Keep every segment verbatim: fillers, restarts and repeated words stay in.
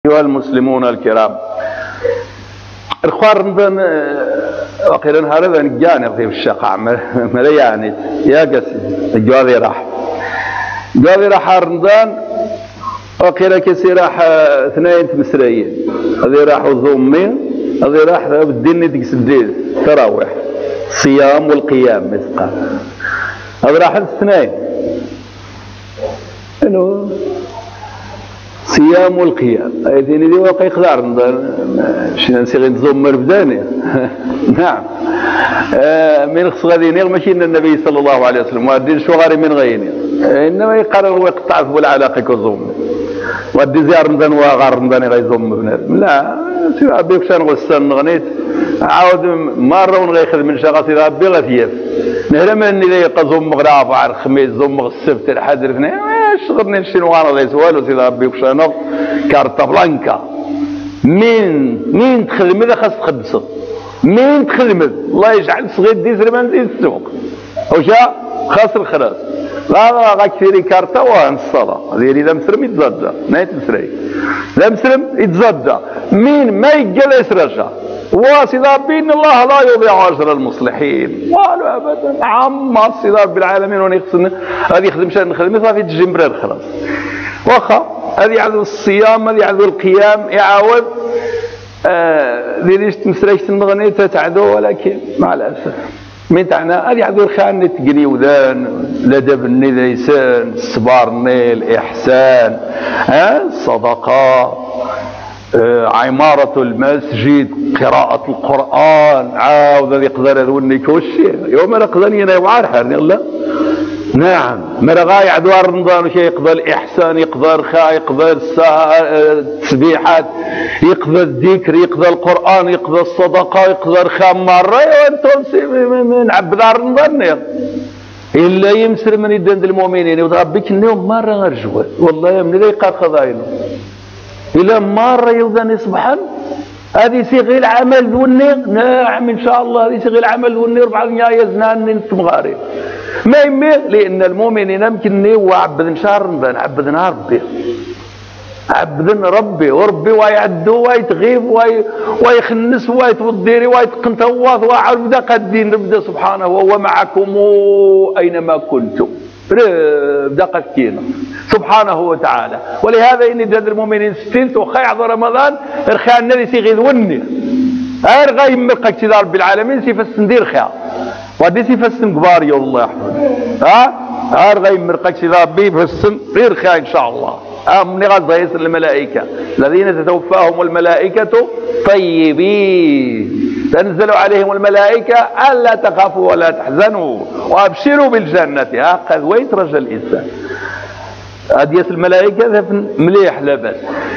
أيها المسلمون الكرام، إخوان رمضان وقيل نهار هذا نجاني في الشقع ملياني يا قسي الجوابي راح جوابي راح رمضان وقيل كسي راح اثنين تمسريين هذي راحوا ضمين هذي راح بالدين ديك سديد تراوح الصيام والقيام مسقى هذي راح الاثنين انه صيام والقيام ايديني دي واقع يقدر شنو نسي غير نزمر بداني نعم آه من خص غادي نير ماشي النبي صلى الله عليه وسلم وادي شو غاري من غيني انما يقرر ويقطع في العلاقه كزوم وادي زيار رمضان وغار رمضان غيزوم بنادم لا سي ربي واش نغسل غنيت عاود مره ونغيخذ من شغل سي ربي غثيف نهرم اني لي قزوم غراب على الخميس زوم السبت الحد الاثنين شغلني نمشي نوانا ليس والو سي ربي واش انا كارتا بلانكا مين مين تخدم اذا خاص تخدم مين تخدم الله يجعل صغير ديزر ما نزيد السوق وجا خاص الخلاص لا لا غاكثيري كارتا وان الصلاة ديري اذا مسلم يتزدى نايت مسري لا مسلم يتزدى مين ما يجلس رجع وسيدي ربي ان الله لا يضيع اجر المصلحين والو ابدا عم سيدي رب العالمين وانا يخصني هذه يخدم شان نخدم صافي تجي مرار خلاص واخا هذه يعذو الصيام هذه يعذو القيام يعاود آه ليش تمسريش المغني تعدو ولكن مع الاسف من تاعنا هذه يعذو الخان تقري وذان لدب النيسان الصبار النيل الاحسان ها الصدقات آه عمارة المسجد قراءة القرآن عاود هذا يقدر يذوني كوشي يوم انا قدر ينوعار حرني الله نعم مرة غاية دوار رمضان وشي يقضى الإحسان يقضى الخاء يقضى التسبيحات يقضى الذكر يقضى القرآن يقضى الصدقة يقضى الخاء مرة وانتم نعبد على رمضان إلا يمسر من يدند المؤمنين وضربك اليوم مرة غرجوة والله من ذي قاد خضاينه إلا مرة يوضاني صبحا هذه صيغة العمل والنير نعم إن شاء الله هذه صيغة العمل والنير بعد نهاية زنان ننتم غارين ما يمي لأن المؤمنين يمكن هو عبد شهر رمضان عبد نهار ربي عبد ربي وربي ويعدو ويتغيب ويخنس ويتوضيري ويتقنتواض وعبد قدين ربي سبحانه وهو معكم أينما كنتم بدا قدكينا سبحانه وتعالى ولهذا إن جد المؤمنين ستين وخيع رمضان رخان الذي سيغيظ وني أرغى يمرقك سيدي رب العالمين سيفس ندير خيار ودي سيفس كبار يا الله يحفظ ها أرغى يمرقك سيدي ربي فس غير خيار إن شاء الله أمني غزة يسر الملائكة الذين تتوفاهم الملائكة طيبين تنزل عليهم الملائكة ألا تخافوا ولا تحزنوا وأبشروا بالجنة ها قد ويت رجل الإنسان أديس الملائكة مليح لا بأس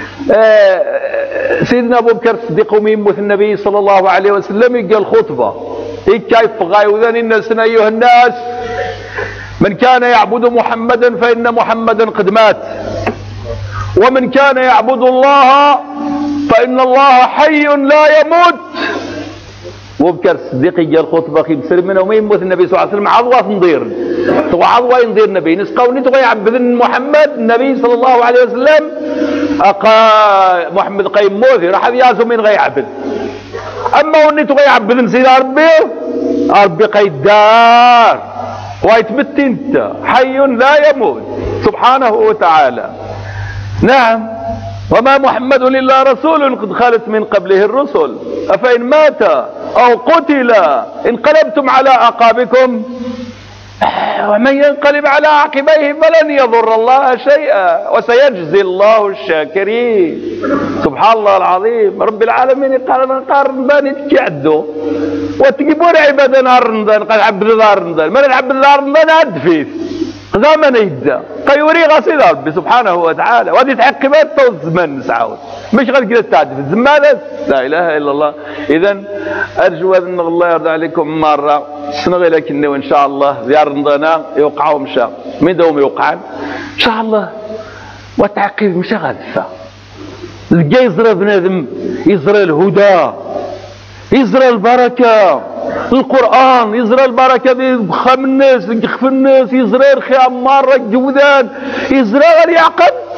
آه سيدنا أبو بكر الصديق وميموت النبي صلى الله عليه وسلم يقال خطبة كيف غايوذن الناس أيها الناس من كان يعبد محمدا فإن محمدا قد مات ومن كان يعبد الله فإن الله حي لا يموت وبكر الصديق قال خطبه خي بسر منه وما يموت النبي صلى الله عليه وسلم عضوه نضير تو عضوه ينضير النبي نسقوني تبغى يعبد محمد النبي صلى الله عليه وسلم اقا محمد قيم موثي راح ياسو من غيعبد اما وني تبغى يعبد سيدي ربي ربي قيدار ويتمت انت حي لا يموت سبحانه وتعالى نعم وما محمد إلا رسول قد خلت من قبله الرسل أفإن مات أو قتل انقلبتم على أعقابكم ومن ينقلب على عقبيه فلن يضر الله شيئا وسيجزي الله الشاكرين سبحان الله العظيم رب العالمين قال نقار رمضان تكعدوا وتجيبون عبادة نهار رمضان قال عبد نهار رمضان من العبد نهار رمضان أدفيث زمن يبدا قيوري غسيل ربي سبحانه وتعالى وهذه تعقبات تو الزمان نسعود مش غير كذا تعدي في الزمان لا اله الا الله اذا ارجو ان الله يرضى عليكم مره سنغي لكن وان شاء الله زيار رمضان يوقعوا مشى من دوم يوقعن ان شاء الله وتعقيب مشى غادفه لقى يزرى بنادم يزرى الهدى يزرى البركه القرآن يزرى البركة بخم الناس يخف الناس يزرى الخيام مرة جودان يزرى غير يعقد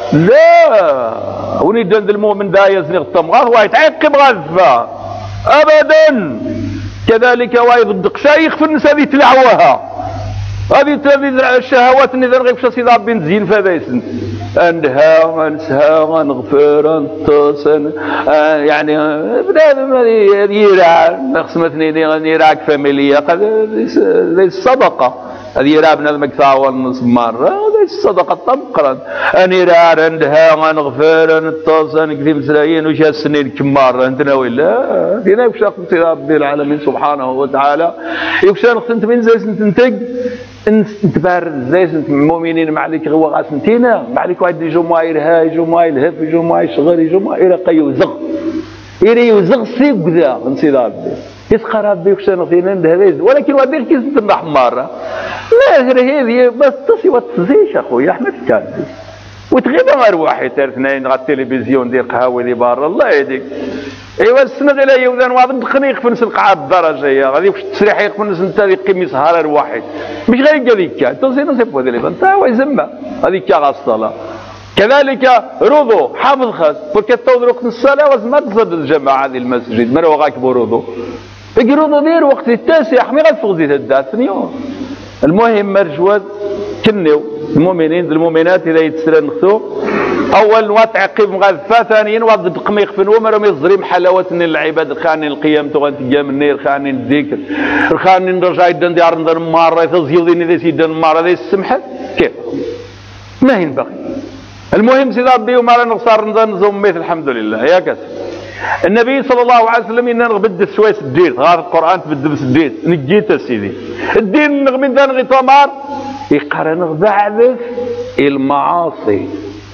لا ونيدان المؤمن دا يزني الطمغاث ويتعقب غذفة ابدا. كذلك ويضدق شيخ في النساء هذه تلعوها هذه الشهوات اللي ذا غير سيدي ربي نزين فهذا يسن انها انسها نغفر نطس يعني بنادم هذه يراع خص مثلا يراعك فاميليا ليس الصدقه هذه يراع بنادم كثاوى نص مره هذه الصدقه طبقا ان يراع عندها نغفر نطس نكذب مسلايين وش السنين كم مره انت ناوي لا فينا يكشف سيدي ربي العالمين سبحانه وتعالى يكشف انت من زي تنتج انت بارد زي المؤمنين ما عليك غوا غاسنتينا ما عليك واحد يجوا ما يرها يجوا ما يلهف يجوا ما يشغل يجوا ما يرقى يوزغ يري يوزغ سيب كذا نسيت ربي يسخر ربي وكشان فينا هذا ولكن واحد كيس انت حماره لا غير هذه بس تصي وتزيش اخويا احمد كان وتغيب غير واحد اثنين على التلفزيون ديال قهاوي اللي برا الله يهديك. ايوا السنه ديال يوذان واحد دخلني يخفنس القاعه الدرجه هي غادي في التسريح يخفنس انت ذيك قميص هرر واحد مش غير هذيك انت زين سيبو هذا اللي انت هو يزمى هذيك على الصلاه. كذلك رضو حافظ خاص فكتو وقت الصلاه واش ما تصد الجماعه هذه المسجد ما هو غاكبوا رضو يقولوا دير وقت التاسع حمي غتفوق زيد الدات اليوم. المهم مرجوات كنيو المؤمنين المؤمنات اذا يتسرى نختو اول وتعقب مغذفه ثانيا وضد قميق فنو مرهم يزريم حلاوه العباد الخانين القيام تو غنتقام النير خانين الذكر الخانين نرجع يدن ديار ندر مره تزيودين اذا سيدن مره ذي السمحه كيف ما ينبغي. المهم سيدي ربي وما نقصر نزوم مثل الحمد لله يا كاس النبي صلى الله عليه وسلم إن نغبد شوية الدين غير القرآن تبدل بس الدين نجيت سيدي الدين نغمين ذا نغي تمار يقرن بعدث المعاصي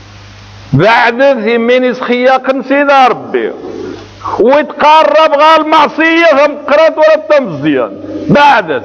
بعدث يمين يسخياق سيدي ربي ويتقرب غير المعصية ثم قرات ولا تمزيان بعدث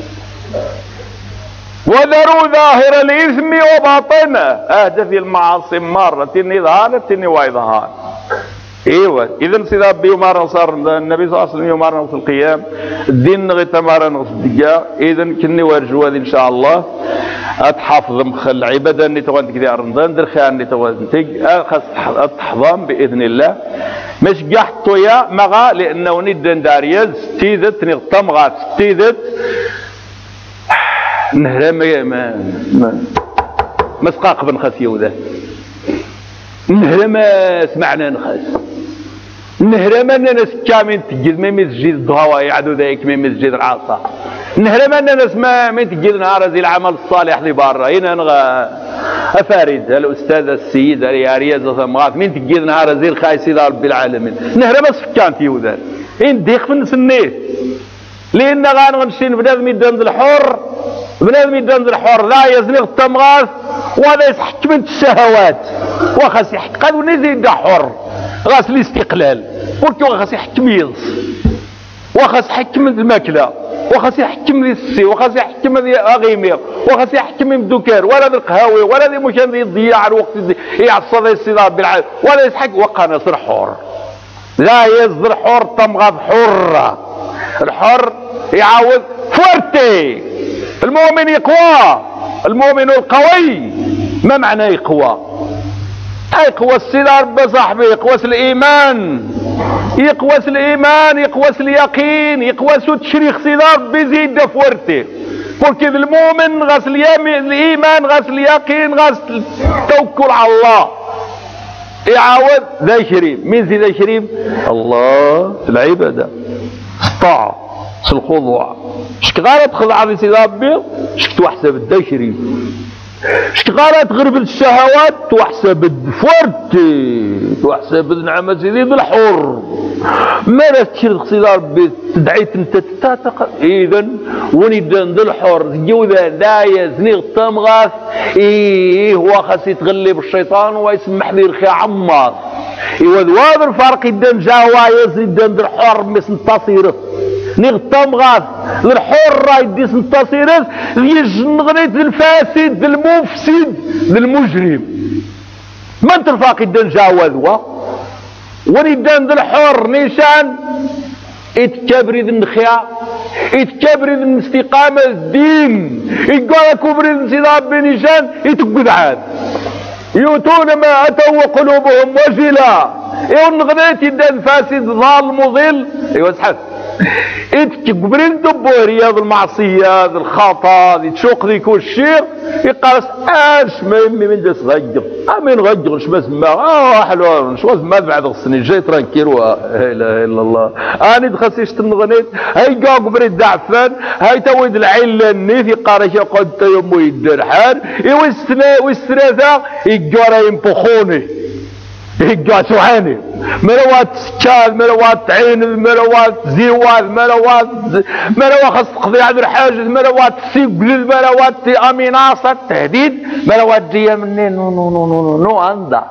وذروا ظاهر الإثم وباطنه أهدف المعاصي مرة تني ظهرت تني ويظهر. ايوه اذا سيدي ربي يمارن صار النبي صلى الله عليه وسلم يمارن في القيام الدين غير تمارن في الدقه اذا كني ورجوا هذه ان شاء الله اتحافظ مخ العباده اللي تغنت كذا رمضان در خير اللي تغنتج خاص تحضم باذن الله مش قحطوا يا مغا لانه ندن داريز ستيدت نغطم غات ستيدت نهرا ما ما مسقاق بن خسيو ذا نهرا ما سمعنا نخاس نهرا ما ناس كامل تجد ما مسجد الضهوى يعدو ذاك ما مسجد العاصة نهرا ما ناس ما من تجد نهار زي العمل الصالح اللي برا هنا نغا افارد الاستاذ السيد يا رياض ثمغات من تجد نهار زي الخايس رب العالمين نهرا ما سكان تيوذان ان ديق في نسنيه لان غنمشي بنادم يدند الحر بنادم يدند الحر لا يزني التمغاث وهذا يسحك من الشهوات وخاص يحق هذا ونزيد حر غاس الاستقلال ولكن غاس يحكم يلص وخاص يحكم الماكله وخاص يحكم السي وخاص يحكم اغيمير وخاص يحكم الدكار ولا القهاوي ولا ذي مشان يضيع الوقت يعصى الصداع بالعالم ولا يسحق وقع نصر حر لا يصدر حر تمغاث حره الحر يعاود فورتي المؤمن يقوى المؤمن القوي ما معنى يقوى؟ يقوى السيدار بصاحبي يقوى الإيمان يقوى الإيمان يقوى اليقين يقوى تشريخ سيدار بيزيد فورتي قل كذا المؤمن غاس الإيمان غاس اليقين غاس التوكل على الله يعاود ذا شريف مين زي ذا شريف؟ الله في العبادة الطاعة في الخضوع شكغالة تخضع في سيدي ربي شك توحسب الدشري شكغالة تغرب الشهوات توحسب الفورتي توحسب النعمة سيدي الحر ما لا تشير سيدي ربي تدعيت انت تتاتق اذا ونيدان ذا الحر جوذا لا يزني التمغاث ايه هو خاص يتغلب الشيطان ويسمح لي رخي عمار ايوا هذا الفرق يدان جاوا يزيدان ذا الحر مس نتصيره نغطم غاث الحر يديس نتصيرس يجن غنيت الفاسد المفسد المجرم ما انت الفاقد دان جاوذوا ونيدان ذا الحر نيشان يتكبرد النخيا يتكبرد الاستقامة الدين يقول كبرد سيدي ربي نيشان يتقود عاد يؤتون ما اتوا وقلوبهم وجلة. ايوا نغنيتي دان فاسد ظالم مضل. ايوا صحت قبل ندبوا رياض المعصيه الخطا تشوق ذيك الشيء يقاس اش ما يمي من داس غير امين غير شما سما اه حلوه شو ما بعد غسني جاي ترانكيل لا اله الا الله اني دخلت تنغنيت هاي كاع قبل الدعفان هاي تويد العلاني في قارشه قد يمو يدير حال ايوا السنا والثلاثه يقرا ينبخوني هيك سوحاني مروات سكال مروات عين مروات زيوال مروات مروات خاص تقضي على الحاجز مروات سيقلل مروات اميناصه التهديد مروات جايه منين نو نو نو نو نو عندها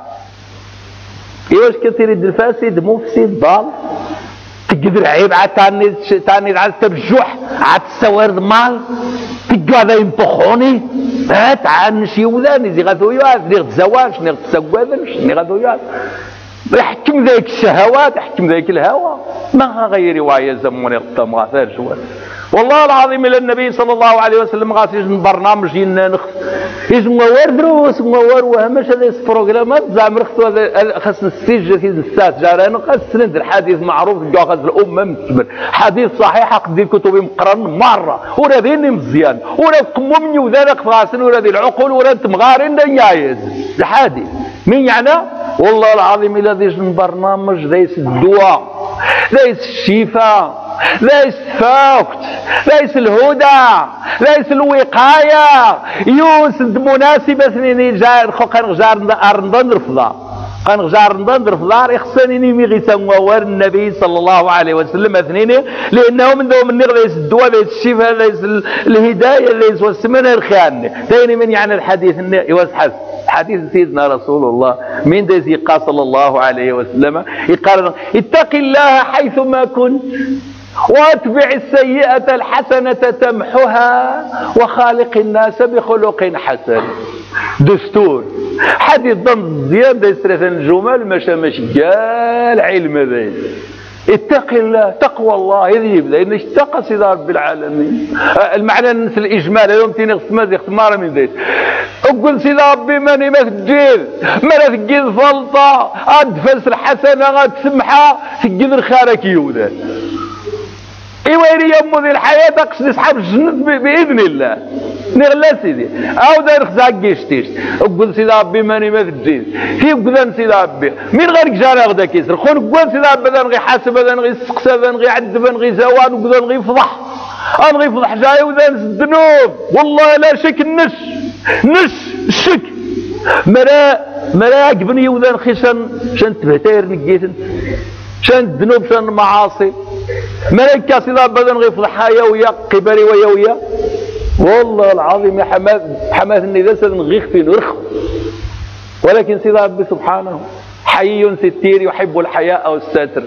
ايواش كثير الفاسد مفسد ضال تقدر عيب عاد تاني تاني عاد تبجح عاد السوارد مال تقعد ينطخوني هات عاد نشي ولاني زي غادو ياس نيغ تزواج نيغ تسوادنش نيغ غادو ياس يحكم ذاك الشهوات يحكم ذاك الهوى ما غير روايه زموني غطام غافر شوال والله العظيم الى النبي صلى الله عليه وسلم غاسي برنامج ينخ يسمى وار دروس وار وهمش هذا بروغرامات زعما رختو خاص السجل في السات جاران خاص السند الحديث معروف كاع خاص الامه متبر حديث صحيح قد الكتب مقرن مره ورا ذيني مزيان ورا قمومني وذاك فراسن ورا ذي العقول ورا تمغارين دنيايز الحديث مين يعني والله العظيم الى ذي برنامج ليس الدواء ليس الشفاء ليس الفوت ليس الهدى ليس الوقايه يوسد مناسبه اثنين جار خو كان جار ارندن رفضا كان جار ارندن رفضا يخصني مي غيسموا النبي صلى الله عليه وسلم اثنين لانه من دوم النغ ليس الدواء ليس الشفاء ليس الهدايه ليس والسمن الخان ثاني من يعني الحديث يوسحس حديث سيدنا رسول الله من ذي قال صلى الله عليه وسلم يقال اتق الله حيثما كنت واتبع السيئة الحسنة تمحها وخالق الناس بخلق حسن دستور حديث ضم زيادة ثلاثة الجمل مشى مشي قال علم ذي اتق الله تقوى الله يذيب لأن اشتق سيدنا رب العالمين المعنى في الإجمال اليوم تيني غسمات اختمار من ذلك أقول سيدنا ربي ماني ما تجيل ما تجيل فلطة أدفس الحسنة غتسمحها تجيل الخارك يودا إيواري يمو ذي الحياة تقصد أصحاب الجنة بإذن الله نغلا سيدي أو دار خزاق جيشتيش أقول سيدي ربي ماني ما تجيز في قدان سيدي ربي مين غير جاري غدا كيسر خون قوان سيدي ربي ذا نغي حاسب ذا نغي سقسى ذا نغي عدب نغي زوان وقدا نغي فضح نغي فضح جاي وذا الذنوب والله لا شك النش نش الشك مرا مرا عقبني وذا نخي شان شان تبهتير نقيتن شان الذنوب شان المعاصي ملكة سيدي ربي ذا نغي فضحها يا ويا قبري ويا ويا والله العظيم يا حماد حماد النداء سنغيخ في نرخ ولكن سيدي ربي سبحانه حي ستير يحب الحياء والستر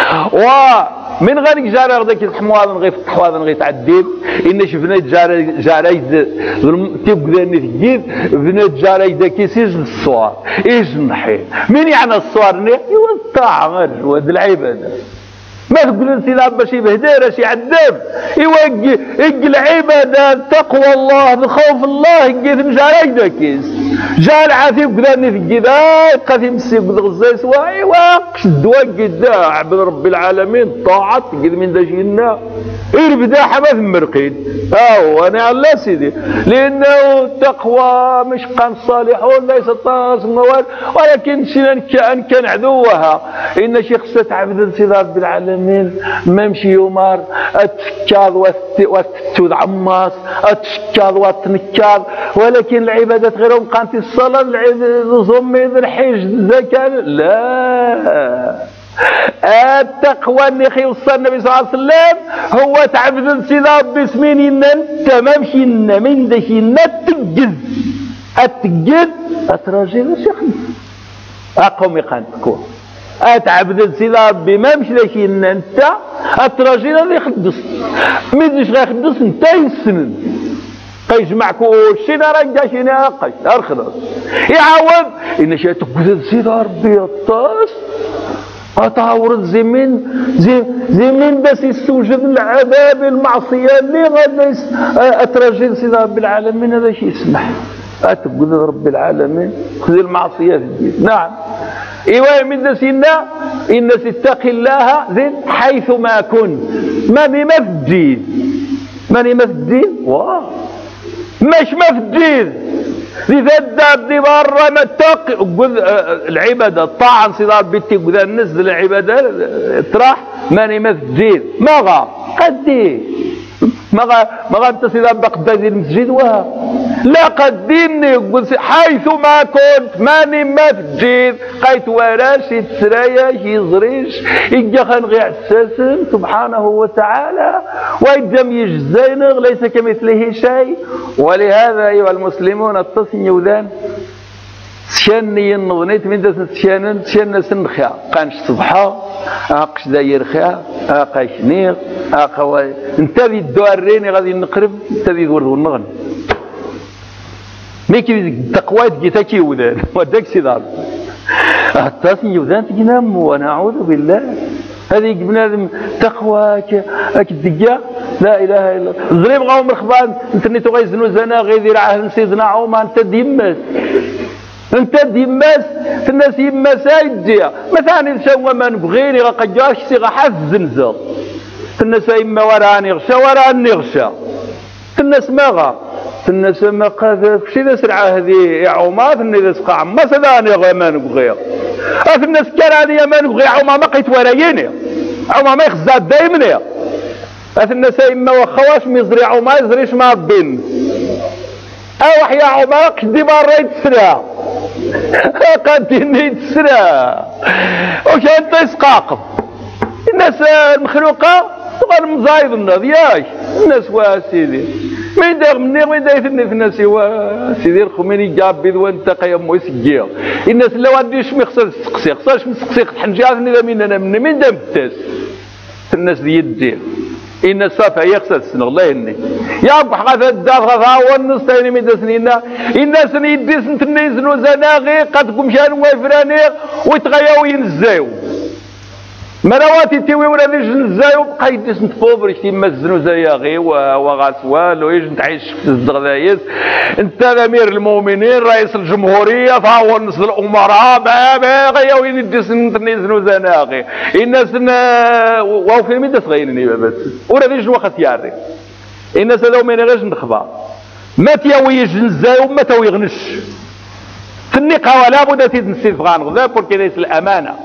ومن غير جاري غدا كيتحموا هذا نغي فتحوا هذا نغي تعديب ان شفنا جاري جاري تيبدا نتجيب بنات جاري دا كيسيج الصوار يجنحي من يعني الصوار ني يوطع غير وهاد العباده ما تقول سيدي ربي شي بهديره شي عذاب يوقي يقي العباده تقوى الله بخوف الله يقي جاري دا كيس جا العافيف قدرني في الجدا يبقى في مسيب غزاي سواعي واقش الدواء قدا عبد رب العالمين طاعت قد من دجينا يربدا حما مرقين اه انا على سيدي لانه التقوى مش قام الصالحون ليس طاس موال ولكن شي كان كان عدوها ان شي خصها تعبد سيدي رب العالمين ما مشي يومار اتفكاض وتتود عماس اتشكاض وتنكاض ولكن العبادات غيرهم قانتي الصلاة الزمي الحج الزكاة لا التقوى اللي خيوصل النبي صلى الله عليه وسلم هو تعبد سيدي ربي سميني ان انت ما مشينا من دشينا تجز اتجز اتراجل شيخنا اقوم يقانتكو اتعبد سيدي ربي ما مشي دشينا انت اتراجل اللي يخدس ميدش غيخدس انت يسنن قيجمع كلشي راه شي ناقش ارخلص يعاود ان شي تقول سيدي ربي الطاس اتعورض زمين زي زمين بس يستوجب العذاب المعصيه اللي غادي اترجي سيدي رب العالمين هذا شي يسمح أتقول رب العالمين خذ المعصية في الدين. نعم إيوا من سينا إن اتق الله زين حيث ما كنت ماني ما في الدين ماني ما في الدين واه ماش ما في الدين إذا الداب دي برا ما تقي العبادة الطاعة انصدار بيتي وذا نزل العبادة تراح ماني ما في الدين ما غا قدي ما غا ما غا انت سيدان بقدادي المسجد وها لا قديني يقول حيث ما كنت ماني ما في الدين قيت وراش يتسرايا يزريش يجا خنغي عساسن سبحانه وتعالى ويدم يجزينغ ليس كمثله شيء. ولهذا أيها المسلمون التصني وذان سشاني النظنيت من داس سشانن سشان سنخيا قانش صبحا اقش داير خيا اقاش نيغ اقا انت ذي الدوارين غادي نقرب انت ذي ورد ونغن ميكي التقوى تجي وذان وداك سي دار التصني وذان تجنام ونعوذ بالله هذه بنادم تقوى كدقة لا اله الا الله زريب غاو مرخبان انترنيتو غيزنو زنا غيدير عهد سيدنا عمر انت ديماس انت ديماس في الناس يماس يديها مثلا نسوى ما نبغيني غاقجاش سي غاحاس الزنزل في الناس يما وراني غشا وراني غشا في الناس ما غا في الناس ما قاذف شي ذا سرعه هذه يا عمر في الناس قاع ما سداني غا ما نبغيها في الناس كان هذه ما نبغي عمر ما قيت ورايني عمر ما يخزع دايما في الناس يما وخواش ميزري عمر ما يزريش مع الدين اوح يا عمر قدي برا يتسرى قديني يتسرى وكان تيسقاقم الناس المخلوقه غير مزايد الناس ياك الناس وا سيدي ما يدير مني ما يدير في الناس وا سيدي الخميني جاب بيض وانت قيم يسقيها الناس لا واديش مي خصها تسقسي خصهاش نسقسي حنجات اذا من انا مني من دام التاس الناس دي يدير الناس صافا هي خصها تسنغ الله يهني يا رب حقا الدار غا هو النص تاني من دسنينا الناس اللي يدي سنت نيزنو زناغي قد كمشان ويفراني ويتغياو ينزاو مرواتي تيوي ولا نيج نزايو بقى يدي سنت فوبرش تيما الزنو زياغي وغاسوال ويج تعيش في الزغدايز انت امير المؤمنين رئيس الجمهوريه فهو النص الامراء ما غياو يدي سنت نيزنو زناغي الناس واو في ميدا صغيرين بس ولا نيج وقت ياري الناس هذو ما يغيش نخبا ما تيوي يج نزايو ما تو يغنش في النقاوه لابد تنسي فغان غدا بوركي ليس الامانه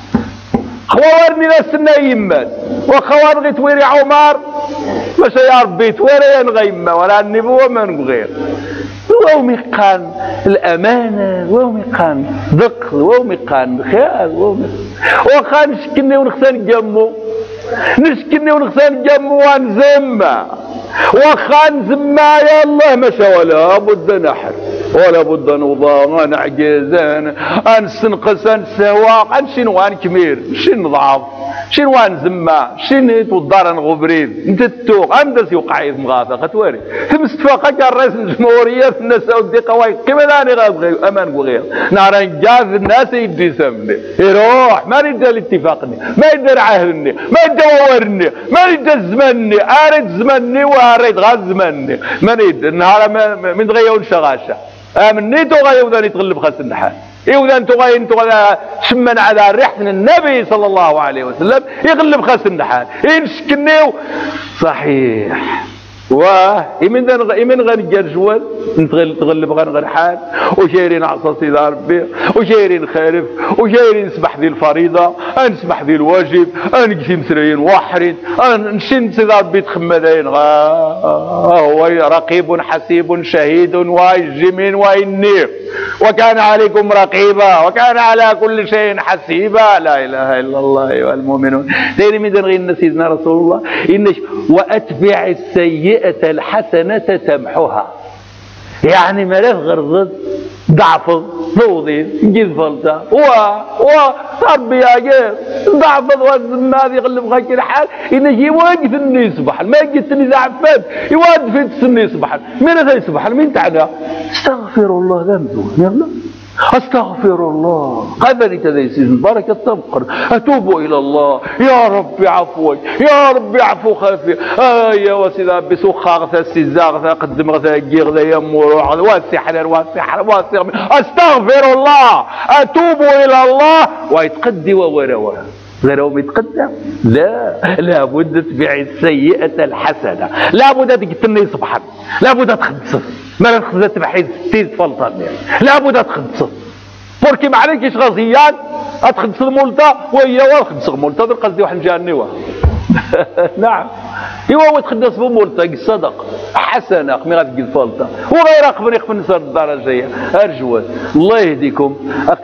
خوارني ناس النايمات وخوار غي تويري عمر باش يا ربي تويري نغيمة ولا النبوة ما نبغير وهو ميقان الأمانة وهو ميقان ذق وهو ميقان خيال وخا نشكني ونخسى نجمو نشكني ونخسى نجمو ونزمى وخا نزمى يا الله ما شاء ولا بد نحر ولا بد نوضا نعجز نستنقص نسواق نشنو نكمير شنو نضعف شنو نزما شنو توضار نغبريد انت التوق امدس يوقع مغافه قتواري تمستفاقك الرئيس الجمهوريه في الناس ودي قواي كما راني غابغي امان وغير نهار نجاز الناس يدي سمني يروح ما يدير الاتفاقني ما يدير عهدني ما يدورني ما يدير زمني اريد زمني واريد غاز زمني ما يدير نهار من تغيون شغاشه امني تو غايوذاني تغلب خاص النحال يوذان تو غاين تو شمن على ريحه النبي صلى الله عليه وسلم يغلب خاص النحال ينشكنيو صحيح واه يمن يمن غنجر جوال تغلب غنغر حال وشايرين عصا سيدي ربي وشايرين خارف وشايرين نسبح ذي الفريضه نسبح ذي الواجب نجي مسريين واحرين نشن سيدي ربي تخمدين هو رقيب حسيب شهيد واجمين وانير وكان عليكم رقيبا وكان على كل شيء حسيبا لا اله الا الله ايها المؤمنون ثاني من غير سيدنا رسول الله إن واتبع السيئه الحسنه تمحوها يعني ملاف غرضت ضعف ضوضي نجيب فلتا و و ربي يا جير ضعف وزن هذه يغلب غاك الحال إنه يواقف الني يصبح ما يجي الني زعفات يواقف الني يصبح مين هذا يصبح مين تعالى استغفر الله ذنبه يلا استغفر الله قبل تديسين بركة تبقر اتوب الى الله يا ربي عفوك يا ربي عفو خافي آه يا وسيدة بسوخا غثا السيزا غثا قدم غثا جي غثا يمور واسي حلال واسي حلال واسي استغفر الله اتوب الى الله ويتقدي ووروا غير يتقدم لا لابد تبيع السيئة الحسنة لابد تقتلني صبحا لابد تخدص ما تخدص تبحيز ستين فلطان لابد تخدص بوركي ما عليكش غزيان اتخدص المولتا وهي وخدص المولتا قصدي واحد جانيوه نعم ايوا تخدص بمولتا الصدق حسنه مي غتجي الفلطه وغير قبل يقبل نصر الدرجيه ارجوات الله يهديكم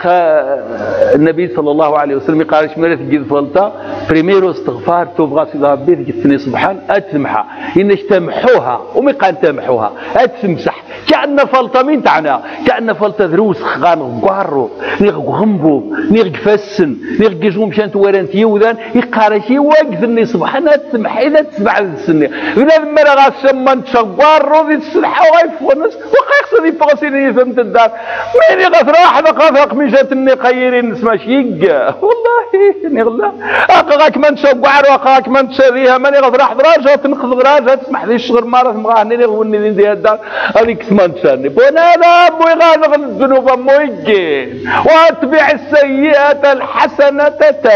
النبي صلى الله عليه وسلم قال اش مرات تجي الفلطه بريميرو استغفار توب غاسي ربي تجي سبحان اتمحها انش تمحوها ومي قال تمحوها اتمسح كأن فلطه مين تاعنا كأن فلطه دروس خان قارو نيغ غمبو نيغ فسن نيغ جوج مشان توارنت يوذان يقارشي واقفني سبحان تسمح اذا تسمع السنه اذا ما راه غاسمن تشقار روضي السلحه وغيفونس وقيقص دي بغسيني فهمت الدار مين غفراح غفرق ميجاتني قيرين نسمع شيق والله نغلا اقاك من تشقار وقاك من تشريها ماني غفراح دراجه تنقذ دراجه تسمح لي الشغل مره مغاني غوني ندير الدار هذيك سمان تشاني بون هذا مو يغادر الذنوب مو يجين واتبع السيئه الحسنه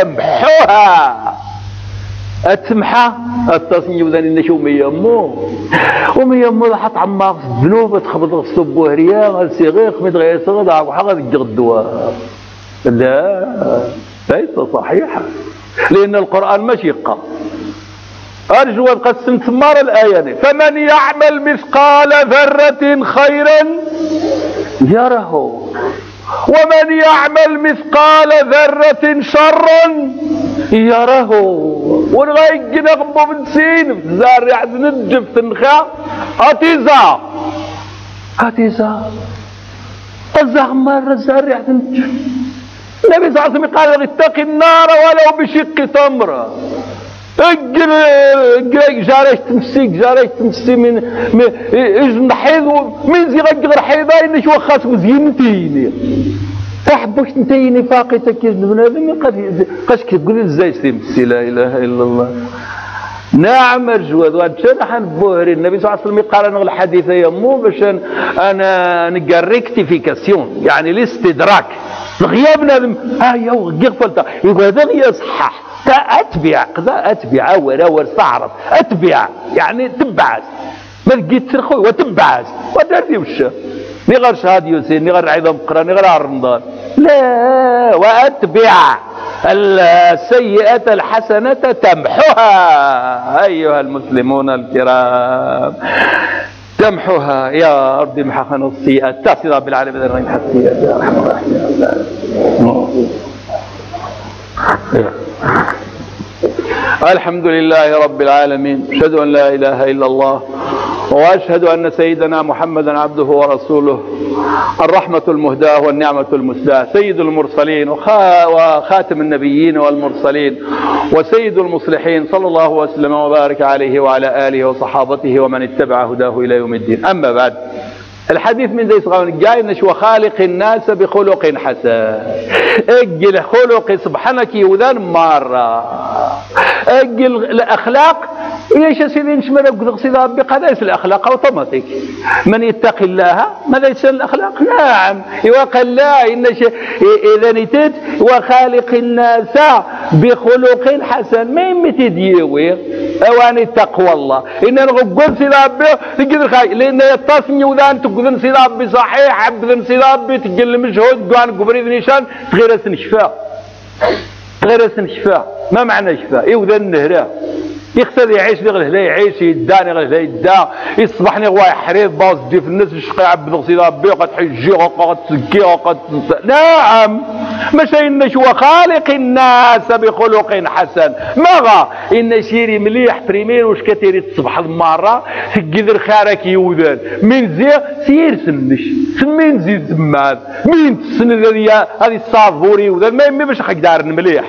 تمحوها اتسمحها التصنيف ذا نشوف ميمو وميمو حط عماق الذنوب تخبط الصب هريا غالسيغيق متغير صغدا وحاجه الدواء لا ليس صحيحه لان القران ماشي يقى ارجو ان قسم ثمار الايه فمن يعمل مثقال ذره خيرا يره ومن يعمل مثقال ذره شرا يره ونغيق نغبو من سين في الزارع نجف تنخا اتيزا اتيزا الزغمر الزارع نجف النبي صلى الله عليه وسلم قال اتق النار ولو بشق تمره اجل اجل جاريش تمسيك جاريش تمسي من اجن حيض من زي غير حيضه انك وخاص مزينتيني تحبوش نتيني فاقتك يا بنادم قد قاش كتقول ازاي تمسي لا اله الا الله نعم الجواد وهادشي حنبوهري النبي صلى الله عليه وسلم قال انا الحديث يمو باش انا نلقى ريكتيفيكاسيون يعني الاستدراك غياب بنادم ها يا غفلت يقول هذا غير صحح اتبع قضاء اتبع ورا ور تعرف اتبع يعني تبعث ما لقيت خويا وتبعث ودرتي وش ني غير شهاد يوسين ني غير عظام قرا ني غير رمضان لا واتبع السيئة الحسنة تمحوها أيها المسلمون الكرام تمحوها يا رب محقا السيئات تأتي رب العالمين غير السيئات يا رحمة الرحيم الحمد لله رب العالمين أشهد أن لا إله إلا الله وأشهد أن سيدنا محمدا عبده ورسوله الرحمة المهداة والنعمة المسداة سيد المرسلين وخاتم النبيين والمرسلين وسيد المصلحين صلى الله وسلم وبارك عليه وعلى آله وصحابته ومن اتبع هداه إلى يوم الدين. أما بعد الحديث من ذي صغار جاي نشوى خالق الناس بخلق حسن اجل خلق سبحانك يوذان مرة اجل الاخلاق ايش يا سيدي نشمل قصيدة بقداس الاخلاق اوتوماتيك من يتقي الله ماذا يسال الاخلاق نعم وقال لا ان اذا نتت وخالق الناس بخلق حسن ما يمتديوي اواني تقوى الله ان نقول سيدي تقدر خاي لان يتصم يوذان تقدر سيدي ربي صحيح عبد سيدي ربي تقل مجهود قوان قبريد نيشان غير اسن شفاء غير اسن شفاء ما معنى شفاء يوذا النهرة يقصد يعيش نغله لا يعيش يداني غله لا يدا يصبحني غوا يحريض باص دي في الناس الشقي عبد سيدي ربي وقد حجي وقد تسكي وقد نعم ماشي انش هو خالق الناس بخلق حسن ماغا ان شيري مليح بريمير واش كتيري تصبح المره تقدر خارك يوذان من زي سير سنش سمين زيد زمان مين تسن هذه هذه الصافوري وذا ما يمي باش حق دار مليح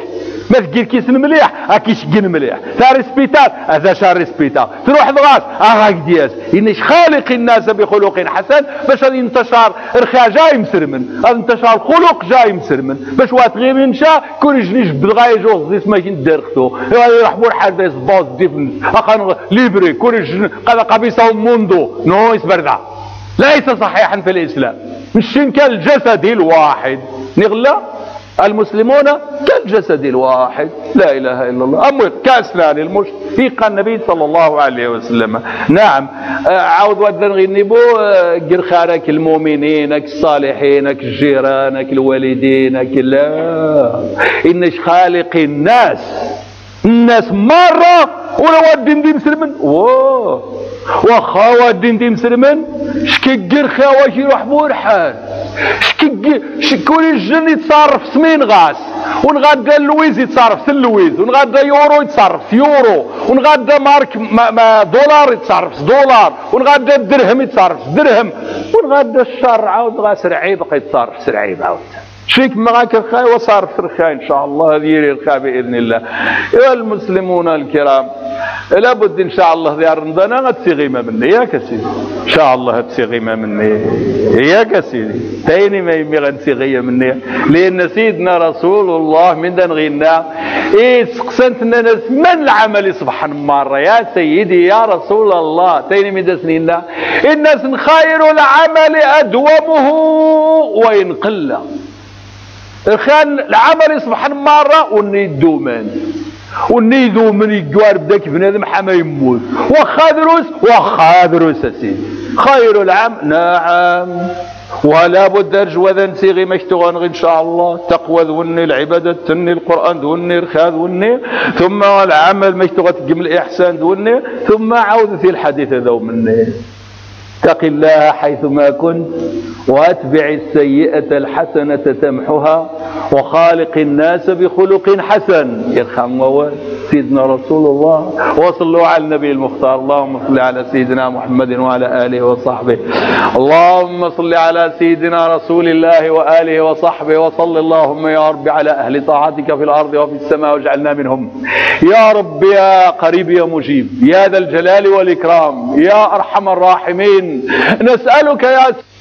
ما تقول كيسن مليح اكيشكن مليح تا ريسبيتال هذا شا ريسبيتا تروح ضغاس اغاك دياس انش خالق الناس بخلق حسن باش غادي ينتشر رخا جاي مسرمن غادي ينتشر خلق جاي مسرمن باش وات غير ينشا كل جنيش بدغاي جوز ديس ما كندرختو يحبوا الحال ديس باز ديفنس اخان ليبري كل جن قد قبيصه موندو نو اسبردا ليس صحيحا في الاسلام مش كالجسد الواحد نغلا المسلمون كالجسد الواحد لا اله الا الله امر كاسنان المش في النبي صلى الله عليه وسلم. نعم عاود ودنا نغنبو قرخارك المؤمنين الصالحين جيرانك الوالدين لا انش خالق الناس الناس مره ولا ودين دي مسلمن اوه واخا ودين دي مسلمن شكي خا واش يروح بو الحال شكي شكون الجن يتصرف سمين غاس ونغدا اللويز يتصرف في اللويز ونغدا يورو يتصرف في يورو ونغدا مارك ما, ما دولار يتصرف في دولار ونغدا الدرهم يتصرف في درهم ونغدا الشر عاود غا سرعي بقى يتصرف سرعي عاود شيك معك الخاي وصار في الخاي ان شاء الله هذه الخاي باذن الله. ايها المسلمون الكرام لابد ان شاء الله ديال رمضان غتسيغي ما مني ياك سيدي ان شاء الله غتسيغي ما مني ياك سيدي تايني ما يمي غنسيغي مني لان سيدنا رسول الله من دنغينا ايه سقسنتنا ناس من العمل يصبح مره يا سيدي يا رسول الله تايني من دسنينا الناس خير العمل ادومه وان قل الخان العمل يصبح مرة وني دومان وني دومن يجوار بداك بنادم حما يموت واخا دروس واخا دروس اسيدي خير العمل نعم ولا بد رجوة نسيغي مشتغل ان شاء الله تقوى ذوني العبادة تني القرآن ذوني الخاذ ذوني ثم العمل مشتغل تقم الاحسان ذوني ثم عود في الحديث ذو مني اتق الله حيثما كنت واتبع السيئة الحسنة تمحها وخالق الناس بخلق حسن يرحم سيدنا رسول الله وصلوا على النبي المختار. اللهم صل على سيدنا محمد وعلى آله وصحبه. اللهم صل على سيدنا رسول الله وآله وصحبه وصل اللهم يا رب على أهل طاعتك في الأرض وفي السماء واجعلنا منهم يا رب يا قريب يا مجيب يا ذا الجلال والإكرام يا أرحم الراحمين. نسألك يا